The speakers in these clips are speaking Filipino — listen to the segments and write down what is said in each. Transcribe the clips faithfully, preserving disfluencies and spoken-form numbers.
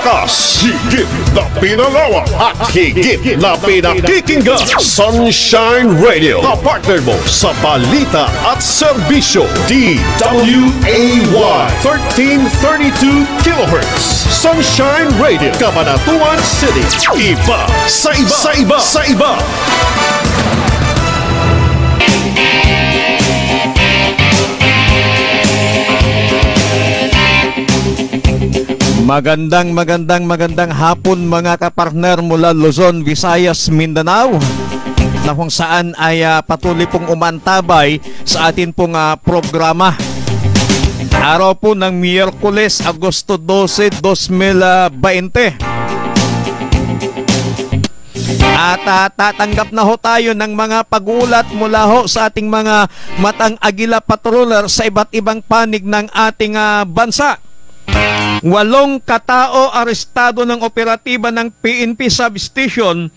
pinakalakas, higit na pinalawak, at higit na pinakikinggan. Sunshine Radio, kapartner mo sa balita at serbisyo. D W A Y thirteen thirty-two kilohertz. Sunshine Radio, Cabanatuan City. Iba sa iba sa iba sa iba. Magandang magandang magandang hapon mga kapartner mula Luzon, Visayas, Mindanao, na kung saan ay uh, patuloy pong umantabay sa atin pong uh, programa. Araw po ng Miyerkules, Agosto twelve, twenty twenty. At uh, tatanggap na ho tayo ng mga pagulat mula ho sa ating mga matang agila patroller sa iba't ibang panig ng ating uh, bansa. Walong katao arestado ng operatiba ng P N P Substation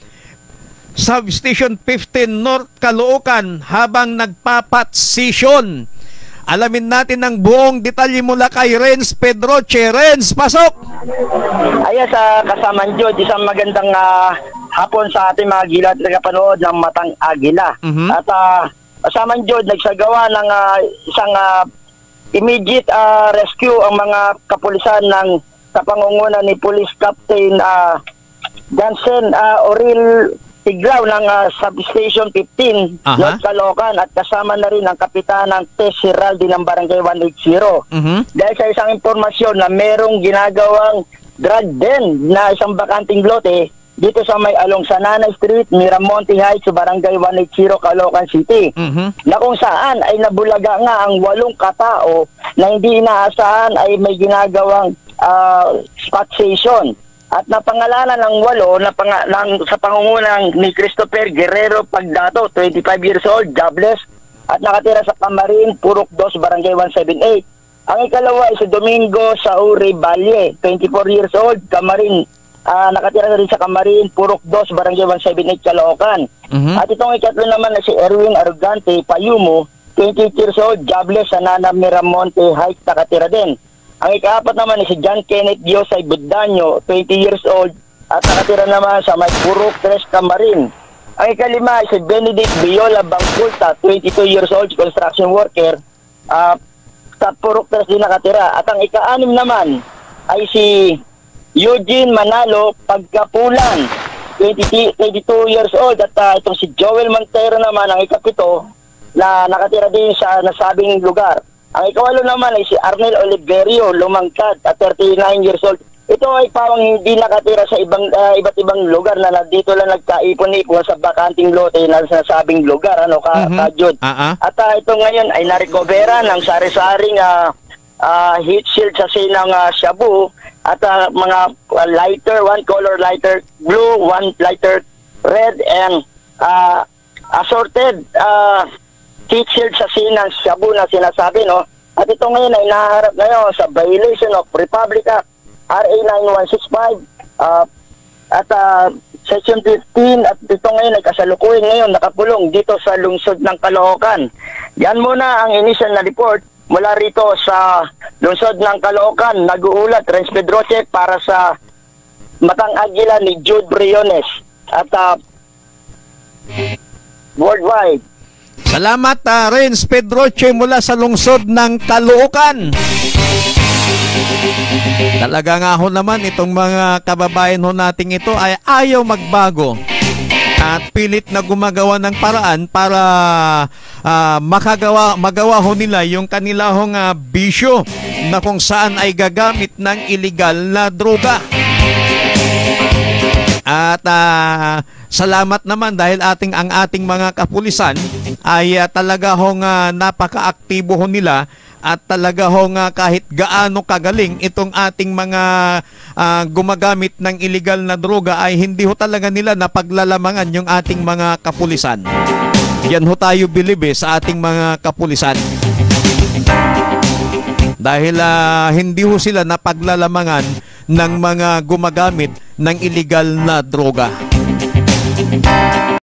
Substation fifteen North Caloocan habang nagpapatsisyon. Alamin natin ang buong detalye mula kay Renz Pedroche. Renz, pasok! Ayos, uh, kasama nyo, isang magandang uh, hapon sa ating mga gila at nagapanood ng Matang Agila. Mm-hmm. At uh, kasama nyo, nagsagawa ng uh, isang uh, immediate uh, rescue ang mga kapulisan ng sa pangunguna ni Police Captain uh, Jansen uh, Oril Tigraw ng uh, Substation fifteen uh-huh. North Caloocan, at kasama na rin ang kapitanang Tess Heraldi ng Barangay one eighty. Uh-huh. Dahil sa isang impormasyon na merong ginagawang drug den na isang bakanting lote dito sa may along Sanana Street, Miramonte Heights, Barangay one eighty, Caloocan City. Uh-huh. Na kung saan ay nabulaga nga ang walong katao na hindi inaasahan ay may ginagawang uh, spot station. At napangalanan ng walo na pang, ng, sa pangungunang ni Christopher Guerrero Pagdato, twenty-five years old, jobless, at nakatira sa Camarin, Purok two, Barangay one seventy-eight. Ang ikalawa ay si Domingo Sauri Valle, twenty-four years old, Camarin, uh, nakatira na rin sa Camarin, Purok two, Barangay one seventy-eight, Caloocan. Uh-huh. At itong ikatlo naman na si Erwin Arugante Payumo, twenty-eight years old, jobless, sa Nana Miramonte Heights, nakatira din. Ang ikaapat naman ay si John Kenneth Diosay Budanyo, twenty years old, at nakatira naman sa may Purok tres, Camarin. Ang ikalima ay si Benedict Viola Bangkulta, twenty-two years old, construction worker, uh, sa Purok tres din nakatira. At ang ika-anim naman ay si Eugene Manalo Pagkapulan, twenty-two years old, at uh, itong si Joel Montero naman ang ikapito na nakatira din sa nasabing lugar. Ang ikawalo naman ay si Arnel Oliverio Lumangkad, at thirty-nine years old. Ito ay parang hindi nakatira sa ibang uh, iba't ibang lugar na dito lang nagkaipon-ipon sa bakanting lote na sinasabing lugar, ano ka, mm-hmm. Kajud. Uh-huh. At uh, ito ngayon ay narecovera ng sari-saring uh, uh, heat shield sa sinang uh, shabu, at uh, mga uh, lighter, one color lighter blue, one lighter red, and uh, assorted uh, heat shield sa sinang shabu na sinasabi, no? At ito ngayon ay naharap ngayon sa violation of Republic Act R A nine one six five uh, at uh, Section fifteen, at ito ngayon ay kasalukuyan ngayon nakapulong dito sa lungsod ng Caloocan. Yan muna ang initial na report mula rito sa lungsod ng Caloocan. Nag-uulat Renz Pedroche para sa Matang Agila ni Jude Briones at uh, worldwide. Salamat uh, Renz Pedroche mula sa lungsod ng Caloocan. Talaga nga ho naman itong mga kababayan ho nating ito ay ayaw magbago at pilit na gumagawa ng paraan para uh, makagawa magawa ho nila yung kanila hong uh, bisyo na kung saan ay gagamit ng illegal na droga. At uh, salamat naman dahil ating ang ating mga kapulisan ay uh, talaga hong uh, napaka-aktibo ho nila, at talaga hong uh, kahit gaano kagaling itong ating mga uh, gumagamit ng illegal na droga ay hindi ho talaga nila napaglalamangan yung ating mga kapulisan. Yan ho tayo bilib eh, sa ating mga kapulisan. Dahil uh, hindi ho sila napaglalamangan ng mga gumagamit ng illegal na droga.